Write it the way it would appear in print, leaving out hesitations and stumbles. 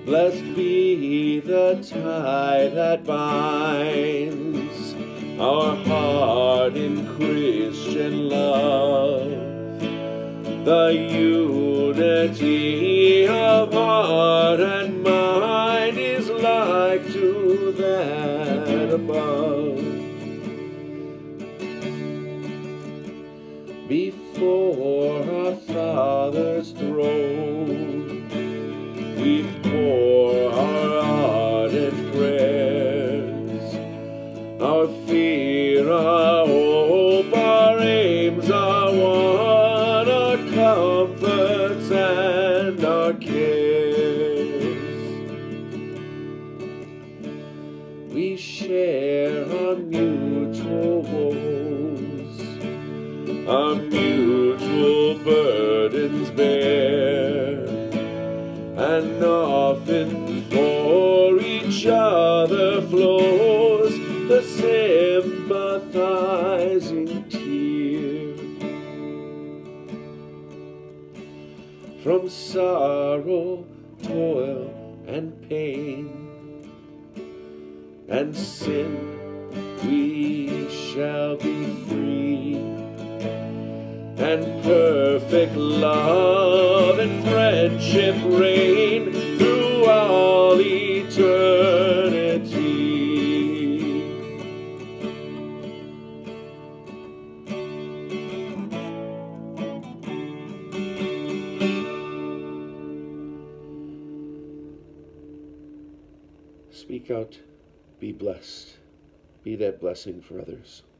Blest be the tie that binds our heart in Christian love, the unity of heart and mind is like to that above. Before our Father's throne, we pour our ardent prayers, our fear, our hope, our aims, our one, our comforts and our cares. We share our mutual woes, our mutual burdens bear, and often for each other flows the sympathizing tear. From sorrow, toil, and pain, and sin we shall be free, and perfect love and friendship reign through all eternity. Speak out, be blessed, be that blessing for others.